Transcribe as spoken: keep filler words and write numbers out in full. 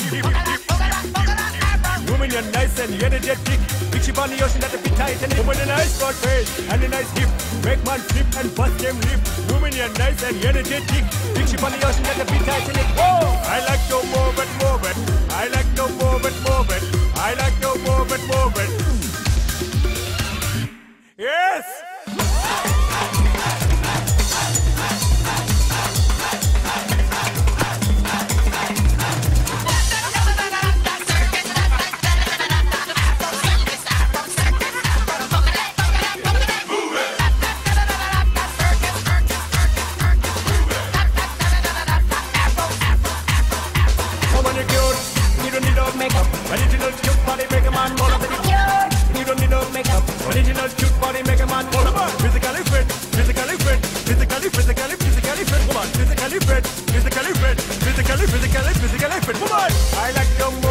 hip, hip. Woman, you're nice and energetic. Big ship on the ocean that be tight and woman, a nice broad face and a nice hip. Make man flip and bust them lip. Woman, you're nice and energetic. Big ship on the ocean that be tight and it. Whoa! I like to move it, move it. I like to move it, move it. I like to move it, move it. Yes! Original cute body make a man more than you don't need no makeup. Original cute body make a man more than physically fit, physically fit, physically, physically, physically fit. Woman, physically fit, physically fit, physically, physically, physically fit. Woman, I like your